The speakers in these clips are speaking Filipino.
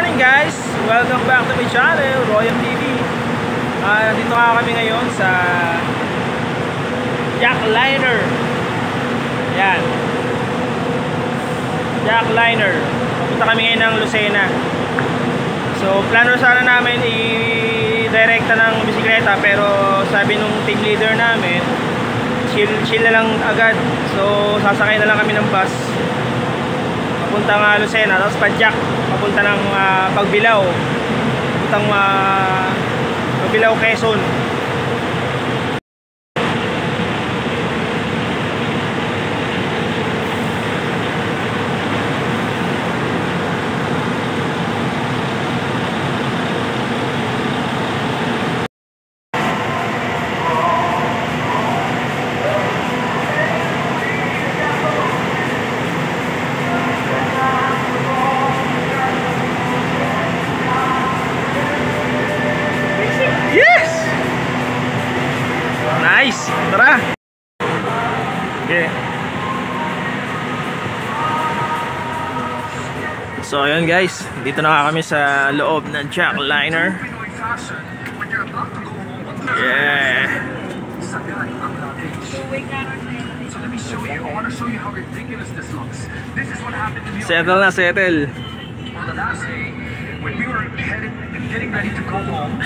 morning guys! Welcome back to my channel, RoyamTV. Nandito nga kami ngayon sa Jackliner. Yan, Jackliner. Punta kami ngayon ng Lucena. So plano sana namin i-direkta ng bisikleta, pero sabi nung team leader namin, chill na lang agad. So sasakay na lang kami ng bus papuntang Lucena, tapos padyak papunta ng Pagbilao, papuntang Pagbilao, Quezon. Nice! Tara! Okay. So ayun guys, dito na kami sa loob ng Jackliner. Yeah! Settle na, settle! When we were getting ready to go home,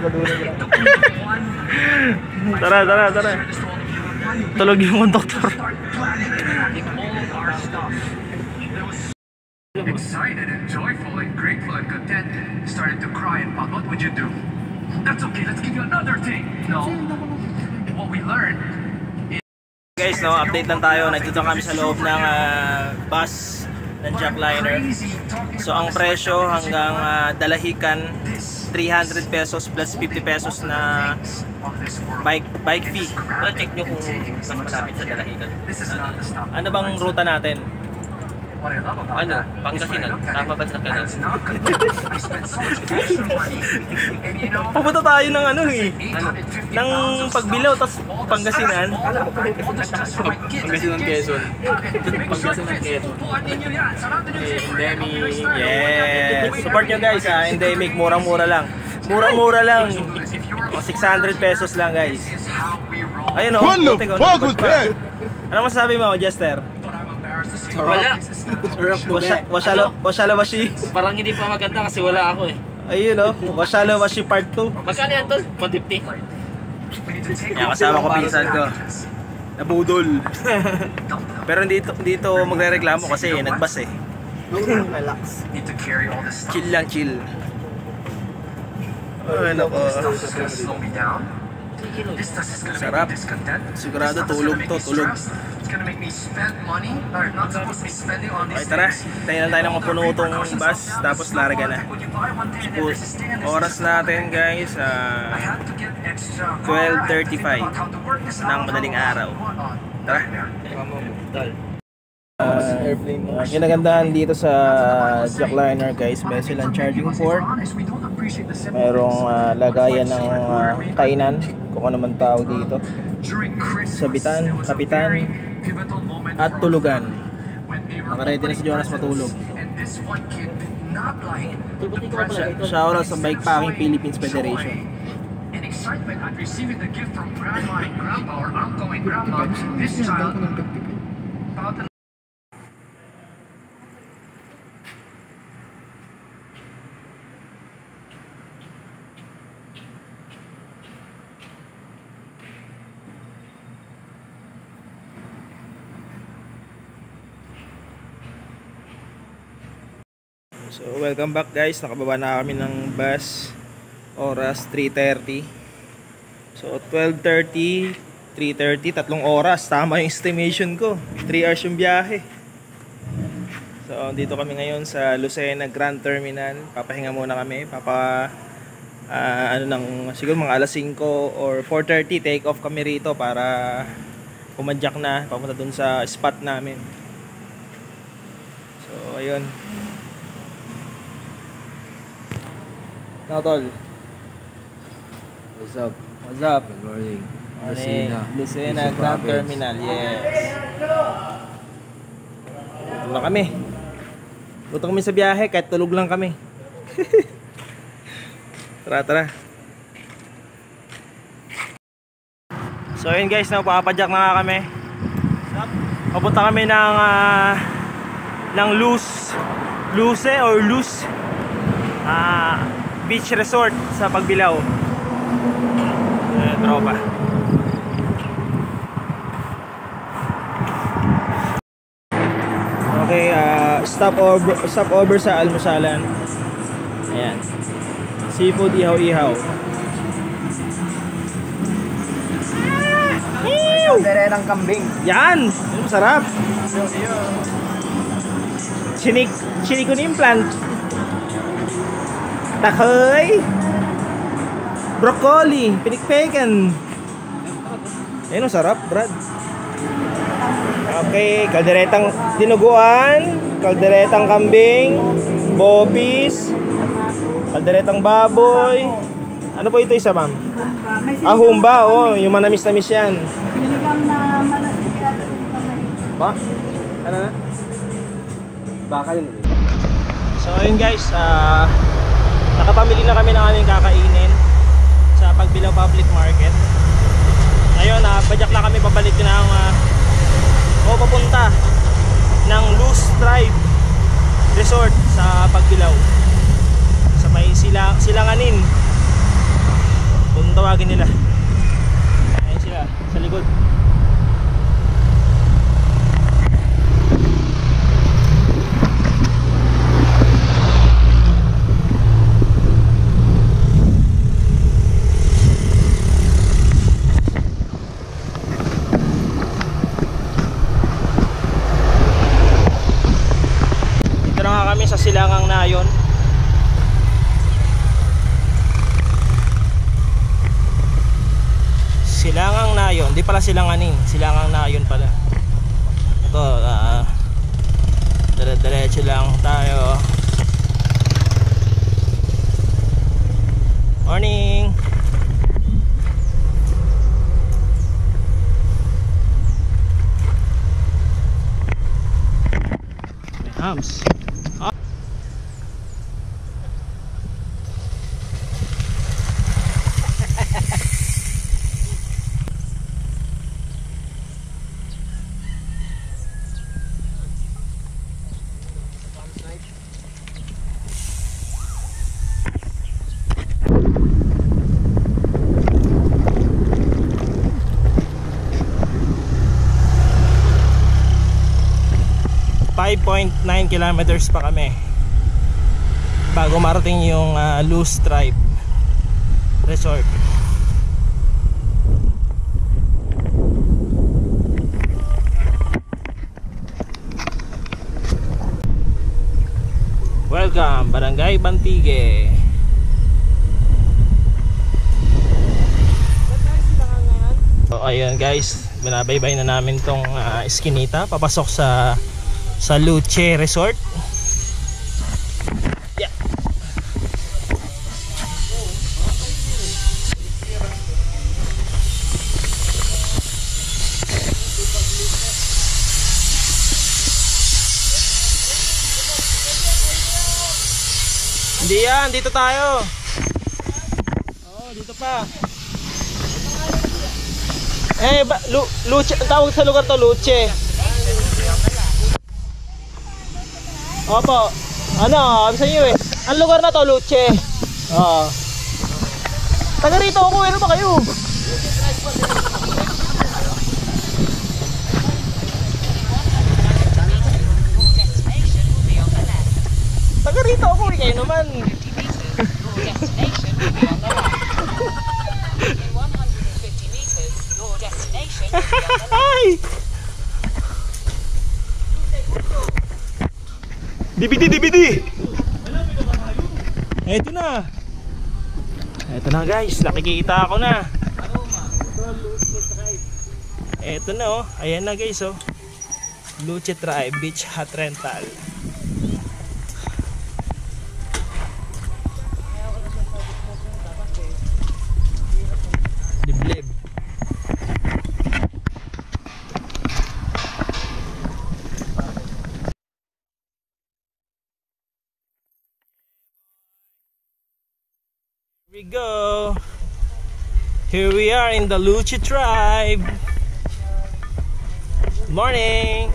tara. Tulog yung conductor. Excited and joyful and grateful and content, started to cry and pout. What would you do? That's okay, let's give you another thing. No. What we learned is... Guys, no, update lang tayo. Nandito kami sa loob ng bus ng Jackliner. So ang presyo hanggang Dalahican 300 pesos plus 50 pesos na bike fee. Check nyo kung saan malapit sa Dalahican. Ano bang ruta natin? Ano? Pangasinan? Tama ba sa kanan? Pupunta tayo ng ano eh, ng Pagbilao tapos Pangasinan. Pangasinan, Quezon. Pangasinan, Quezon. Endemic. Yes. Support nyo guys ha. Endemic. Murang-mura lang. Murang-mura lang. 600 pesos lang guys. Ayun o. Ano masasabi mo, Jester? Wala. Washalawashi. Parang hindi pa maganda kasi wala ako eh. Ayun o. Washalawashi part 2. Magkano yan tol? 150? Yan, kasama ko pinsan ko. Nabudol. Pero dito magre-reklamo kasi nagbas eh. Relax. Chill lang, chill. Ay nako. Sarap. Sigurado tulog to, tulog. Okay, tara. Tayo lang tayo ng mapuno itong bus, tapos larga na. Oras natin guys, 12:35 ng madaling araw. Tara. Ginagandahan dito sa Jackliner guys, may silang charging port, mayroong lagayan ng kainan, kung ano man tawag dito, sabitan, kapitan, at tulugan. Nakaready na si Jonas matulog. Shoutout sa Bikepacking Philippines Federation. In excitement at receiving the gift from grandma and grandpa or uncle and grandma, this child about the... So welcome back guys, nakababa na kami ng bus. Oras 3:30. So 12:30, 3:30, 3 oras. Tama yung estimation ko, 3 hours yung biyahe. So dito kami ngayon sa Lucena Grand Terminal. Papahinga muna kami, siguro mga alas 5 or 4:30 take off kami rito para pumadyak na papunta dun sa spot namin. So ayun. Now, tol. What's up? What's up? Good morning. Lucena Grand Terminal, yes. Tulog kami. Tulog kami sa biyahe, kahit tulog lang kami. Tara, tara. So ayun guys, papadyak na nga kami. Papunta kami ng Luce Beach Resort sa Pagbilao. Tropa. Okay, stop over sa almusalan. Ayan. Seafood ihaw-ihaw. Kalderetang kambing. Yan! Masarap. Chinikun implant. Takoy. Broccoli. Pinikpekan. Ayun, sarap, Brad. Okay, kalderetang dinuguan, kalderetang kambing, bopis, kalderetang baboy. Ano po ito isa, ma'am? Humba, oh, yung manamis-namis yan. Ba? Ano na? Baka yun. So ayun guys, nakapamili na kami ng aming kakainin sa Pagbilao Public Market. Ayun, padyak na kami pabalik ng papunta ng Luce Tribe Resort sa Pagbilao. Sa may silanganin. Kung tawagin nila. Ayun sila, sa likod. Sa silangang nayon. Silangang nayon, di pala silanganin, silangang nayon pala. Ito, dire-diretso lang tayo. Morning. May hams. 5.9 kilometers pa kami bago marating yung Luce Tribe Resort. Welcome, Barangay Bantigue. So ayun guys, binabaybay na namin tong eskinita papasok sa Suerte Resort. Yeah. Hindi yan, dito tayo. Oh, dito pa. Luce, tawag sa lugar to Luce. Opo. Ano, sa inyo eh. Ang lugar na to, Luce. Oo. Taga rito ako, ano ba kayo? Taga rito ako eh, kayo naman. Hi! DVD! Eto na. Eto na guys, nakikita ako na. Eto na oh, ayan na guys oh. Luce Tribe Beach Hut Rental. Liblib. Here we go. Here we are in the Luchi tribe. Good morning.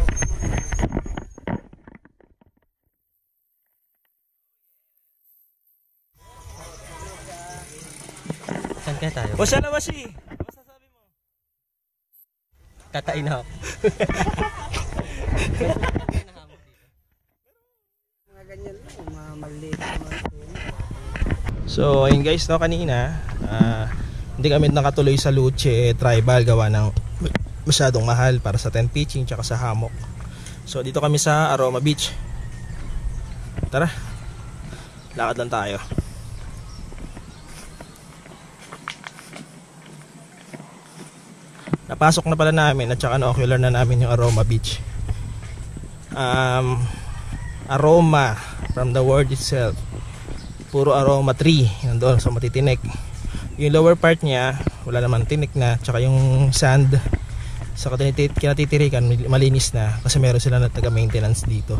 Saan kaya tayo? O siya na ba si? Ano masasabi mo? Katain na ako. Mga ganyan lang, mga maliit naman. So ayun guys, no, kanina hindi kami nakatuloy sa Luche Tribal gawa ng masyadong mahal para sa tent pitching tsaka sa hammock. So dito kami sa Aroma Beach. Tara, lakad lang tayo. Napasok na pala namin at saka na-ocular na namin yung Aroma Beach. Aroma from the word itself, puro aroma tree nandoon sa matitinik. Yung lower part niya wala naman tinik na, tsaka yung sand sa kinatitirikan malinis na kasi meron sila na taga-maintenance dito.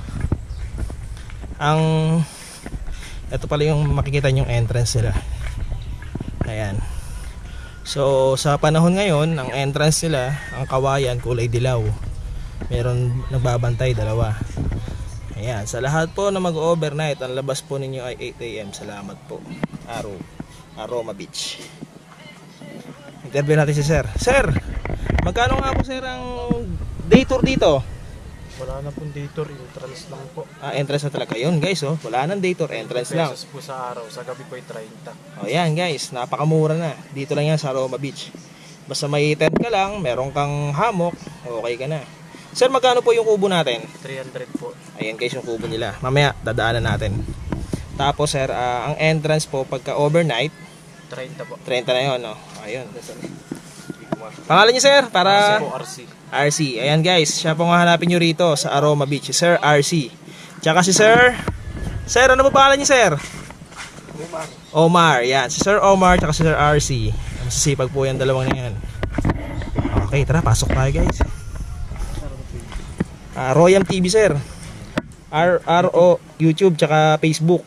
Ito pala yung makikita yung entrance nila. Ayan. So sa panahon ngayon, ang entrance nila, ang kawayan kulay dilaw. Meron nagbabantay, dalawa. Ayan, sa lahat po na mag-overnight, ang labas po ninyo ay 8 AM. Salamat po. Aroma Beach. Interview natin si Sir. Sir, magkano nga po Sir ang day tour dito? Wala na pong day tour, entrance lang po. Entrance na talaga yun guys, oh. Wala nang day tour, entrance lang. Pesos po sa araw, sa gabi po ay 30. O yan guys, napakamura na. Dito lang yan sa Aroma Beach. Basta may tent ka lang, meron kang hammock, okay ka na. Sir, magkano po yung kubo natin? 300 po. Ayan guys yung kubo nila. Mamaya dadaanan natin. Tapos sir, ang entrance po pagka overnight 30 po. 30 na yun, no? Ayun. Pangalan niyo sir? Para RC po, RC. RC. Ayan guys, siya po nga hanapin nyo rito sa Aroma Beach, Sir RC. Tsaka si Sir ano ba pangalan niyo sir? Omar. Yan, si Sir Omar tsaka si Sir RC. Masisipag po yan dalawang na yan. Okay, tara, pasok tayo guys. RoyamTV sir. RO YouTube tsaka Facebook.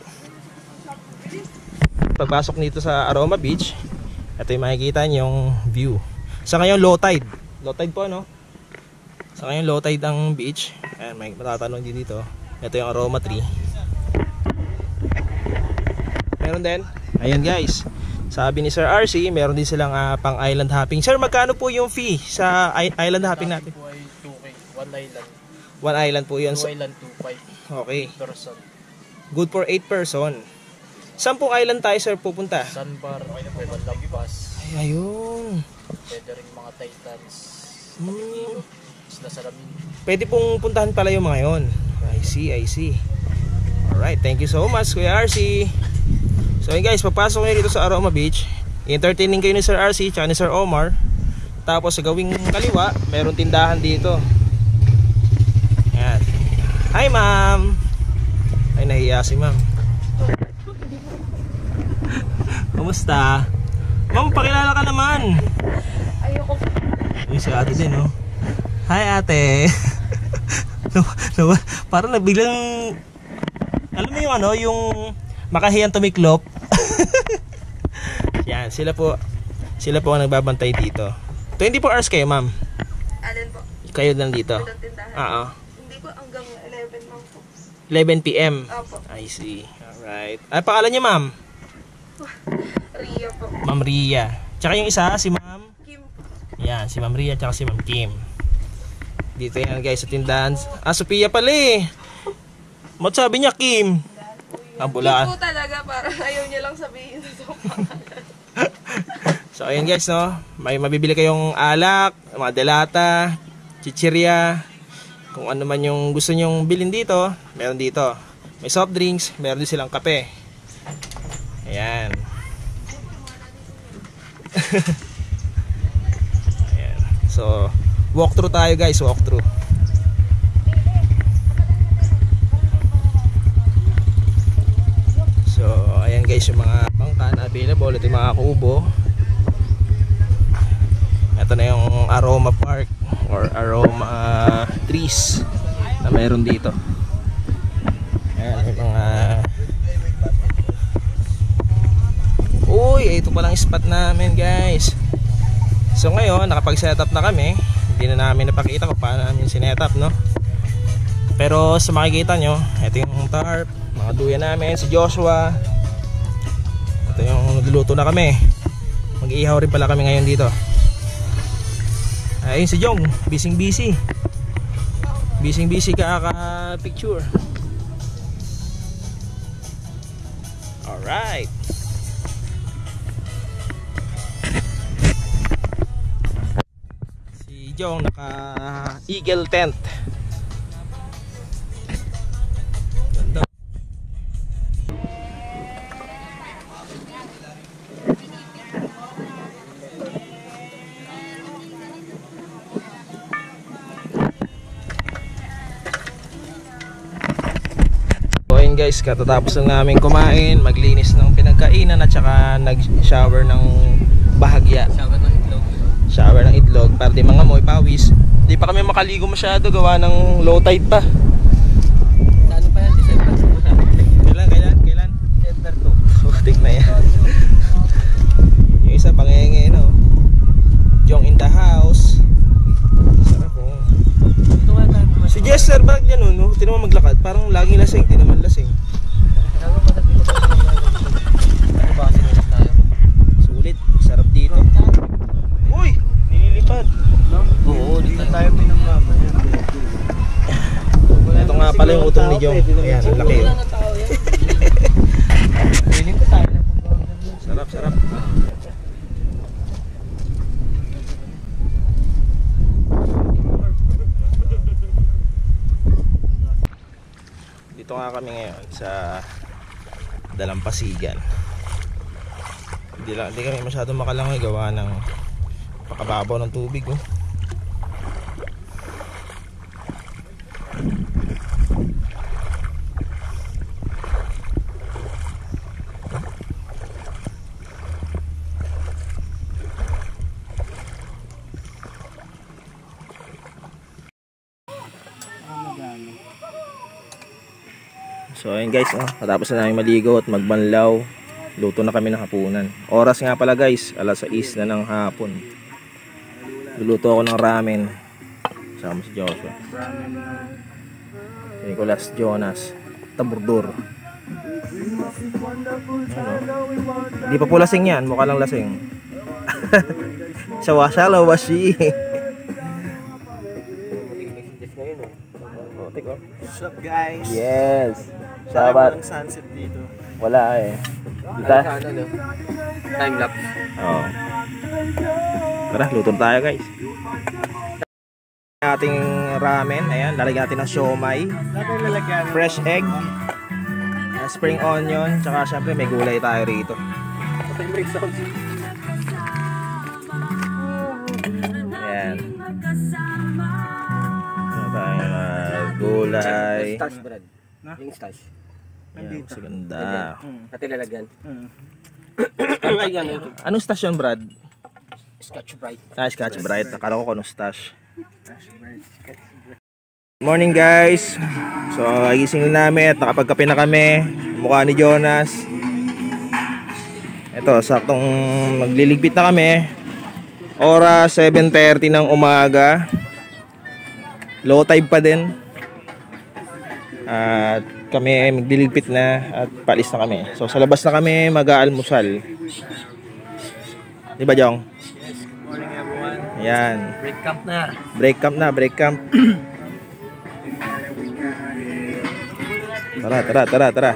Pagpasok nito sa Aroma Beach, ito yung makikita nyong view. Sa ngayon low tide. Low tide po, no? Sa ngayon low tide ang beach. Ayan, may matatanong din dito. Ito yung aroma tree. Meron din. Ayan guys. Sabi ni Sir RC, meron din silang pang island hopping. Sir, magkano po yung fee sa island hopping natin? Po ay 2K, one island. One island po yun. 2 island, 2.5. Okay. Person. Good for 8 person. Saan pong island tayo sir pupunta? Sandbar, Quezon Lampas. Ay, ayun. Pwede rin mga Titans. Isla Salamin. Pwede pong puntahan pala yung mga yun. I see. Alright, thank you so much Kuya RC. So yun guys, papasok nyo dito sa Aroma Beach. Entertaining kayo ni Sir RC tsaka ni Sir Omar. Tapos sa gawing kaliwa, meron tindahan dito. Yan. Hi ma'am. Ay, nahiya si ma'am. Kumusta? Ma'am, pakilala ka naman. Ayoko. Yung si ate din, no? Hi ate. Parang nabiglang, alam mo yung ano, yung makahiyang tumiklop. Yan, sila po ang nagbabantay dito. 24 hours kayo ma'am? Alin po? Kayo lang dito? Walang tindahan. Oo. Hindi po, hanggang 11 lang po. 11 PM? Opo. I see. Alright. Ay, pangalan niya ma'am? Ria po. Ma'am Ria. Tsaka yung isa, si ma'am? Kim po. Yan, si ma'am Ria tsaka si ma'am Kim. Dito yan guys sa tindahan. Sophia pala eh. Mat sabi niya Kim. Ang Kim bulaan. po talaga, parang ayaw niya lang sabihin ito pangalan. So ayun guys, no, may mabibili kayong alak, mga delata, chichirya, kung ano man yung gusto nyong bilhin dito, meron dito. May soft drinks, meron din silang kape. Ayan. Ayan. So walk through tayo guys, walk through. So ayan guys yung mga bangka na available. Ito yung mga kubo. Ito na yung aroma park or aroma trees na meron dito. Ayan yung mga, uy, palang spot namin guys. So ngayon nakapag-setup na kami. Hindi na namin napakita kung paano namin sinetup, no? Pero sa makikita nyo, ito yung tarp, mga duya namin, si Joshua. Ito yung nagluluto na kami. Mag-iihaw rin pala kami ngayon dito. Ayun si Jong, busy kaka-picture. Alright. Si Jong naka-eagle tent. Ganda. Guys, katatapos lang namin kumain, maglinis ng pinagkainan at saka nag-shower ng bahagya. Shower ng itlog para di mga moy pawis. Di pa kami makaligo masyado gawa ng low tide pa. Ano pa yan? December? Kailan? December 2. Putik na yan. Yung isa pangenge, no? Jong in the house. Sarap po. Si Jester, bakit yan, no? Tinan mo maglakad, parang laging lasing, di naman lasing. Sulit, sarap dito. Uy, nililipad. Oo, Dito tayo pinamama. Ito nga pala yung utong ni Jong. Ayan, ang laki yun. Sarap. Dito nga kami ngayon sa Dalampasigan. Hindi kami masyadong makalangoy gawa ng pakababaw ng tubig, oh. So ayun guys, patapos na namin maligo at magbanlaw, luto na kami ng hapunan. Oras nga pala guys, alas 6 na ng hapon. Luluto ako ng ramen sama si Joshua, si Nicolas, Jonas, Taburdor. Di pa po lasing yan, mukha lang lasing. Shawashala washi. What's up guys? Yes. Sabat. Walang sunset dito. Wala eh. Dito. Time lapse. Oo. Tara, luto tayo guys. Ating ramen, ayan, lalagyan natin ng siomay, fresh egg, spring onion, tsaka syempre may gulay tayo rito. Ayan. Ano tayo, gulay. Stash, Brad. Yung stash. Ayan, mas ganda. Pati lalagyan. Anong stash yun, Brad? Scotch Brite. Scotch Brite. Nakala ko kung stash. Morning guys. So gising namin at nakapagkape na kami. Mukha ni Jonas. Ito, saktong magliligpit na kami. Oras 7:30 ng umaga. Low tide pa din. At kami magliligpit na at paalis na kami. So sa labas na kami mag-aalmusal. Di ba, Jong? Morning everyone. Ayan. Break camp na. Break camp. Tara.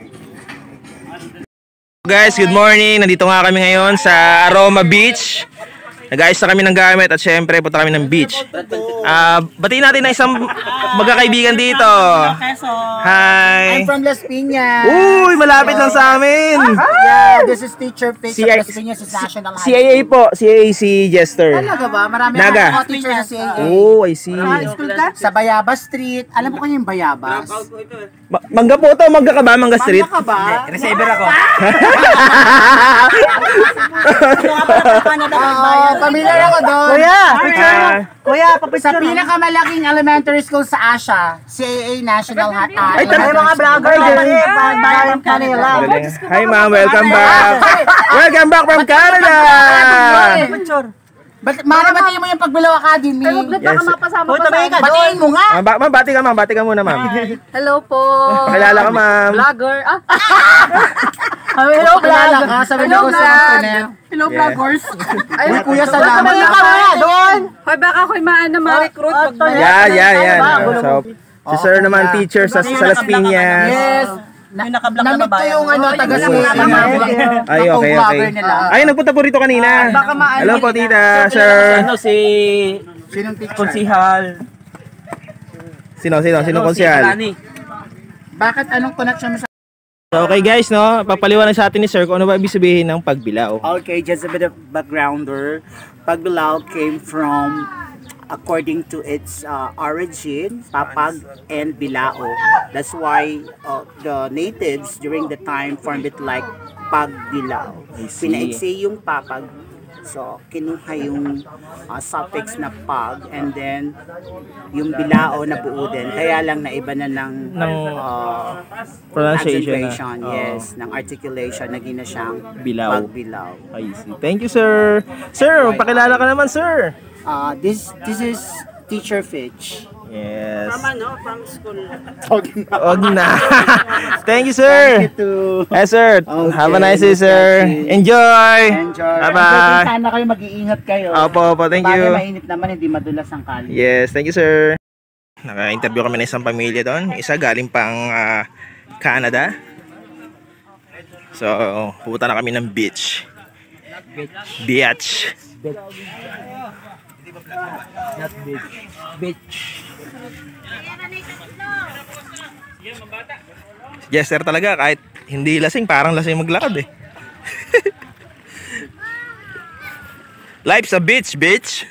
Guys, good morning. Nandito nga kami ngayon sa Aroma Beach. Nag-ayos na kami ng gamit at syempre punta kami ng beach. Batiin natin na isang magkakaibigan dito. Hi. I'm from Las Piñas. Uy, malapit lang sa amin. Yeah, this is Teacher Pick sa Las Piñas National High School. CAA po, CAA si Jester. Talaga ba? Marami Naga. ako teacher sa CAA. Oh, I see. High school ka? Sa Bayabas Street. Alam mo kanya yung Bayabas? Mangga po to, mangga ka ba? Mangga Street? Mangga ka ba? Receiver ako. Pamilyar ako doon. Kuya, Kuya, sa pinakamalaking elementary school sa Asia, CAA National Ay, mga vlogger bayan kanila. Hi ma'am, welcome back. Welcome back from Canada. Maraming mo yung Pagbilao Academy. Yes. Batiin mo nga. Ma'am, bati ka muna ma'am. Hello po. Pakilala ka ma'am. Vlogger. Hello, vlogger. Sabi ko sa hello, vloggers. Ay, kuya, salamat. Doon. Hoy, baka ako'y ma-recruit. Yan. So, si sir naman teacher sa Las Piñas. Yes. Namit ko yung taga-suya. Ay, okay. Ay, nagpunta po rito kanina. Hello po, tita, sir. Sinong teacher? Konsihal. Sino konsehal? Bakit anong connection mo sa... So, okay guys, no, papaliwanag sa atin ni sir kung ano ba ibig sabihin ng Pagbilao. Okay, just a bit of backgrounder. Pagbilao came from, according to its origin, Papag and Bilao. That's why the natives during the time formed it like Pagbilao. Pinaiksi yung Papag. So, kinuha yung suffix na Pag and then yung Bilao na buo din. Kaya lang naiba na ng Pronunciation na. Yes, ng articulation, naging na siyang Bilao. Pagbilao. I see. Thank you, sir. Sir, pakilala ka naman, sir. This is Teacher Fitch. Yes. From school. Wag na. Thank you, sir. Thank you too. Yes, sir. Okay, Have a nice day, sir. Enjoy. Bye-bye. Sana kayo mag-iingat kayo. Opo, thank you. Bagay mainit naman, hindi madulas ang kali. Yes, thank you, sir. Naka-interview kami ng isang pamilya doon. Isa galing pang Canada. So, pupunta na kami ng beach. Beach. Not bitch. Yes, sir talaga. Kahit hindi lasing, parang lasing maglakad eh. Life's a bitch, bitch.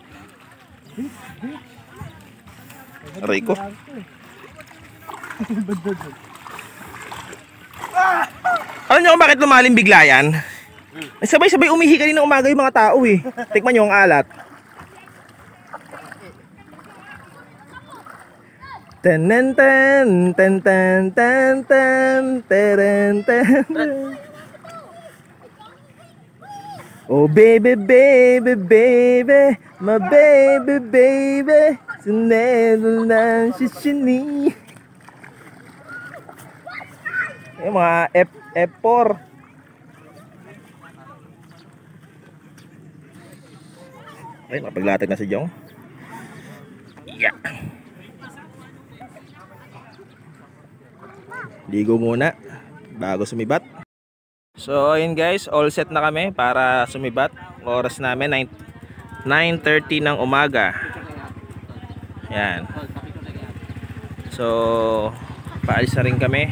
Aray ko. Alam niyo kung bakit lumalim bigla yan? Sabay-sabay umihi kanina umaga yung mga tao eh. Tikman niyo ang alat. Ten ten ten ten ten ten ten ten ten. Oh baby baby baby, my baby baby, sunod lang si Shini. Yung mga F4. Ay, mapaglatag na si Jong. Yeah. Ligo muna bago sumibat. So ayun guys, all set na kami para sumibat. Oras namin 9:30 ng umaga. Yan. So paalis na rin kami.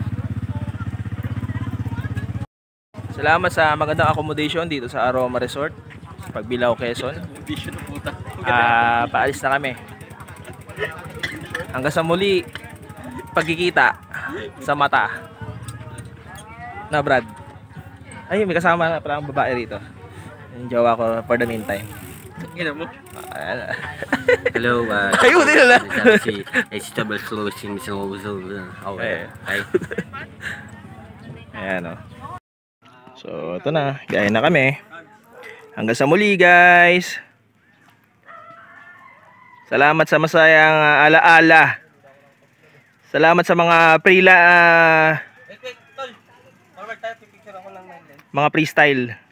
Salamat sa magandang accommodation dito sa Aroma Resort, Pagbilao, Quezon. Paalis na kami. Hanggang sa muli, pagkikita sa mata na Brad. Ay, may kasama pala ang babae rito. Yung jowa ko for the meantime. Gina mo. Hello, Kayo din na lang. si Vegetable Solution. Hi. Ayan o. So, ito na. Gaya na kami. Hanggang sa muli, guys. Salamat sa masayang alaala. Salamat sa mga mga freestyle.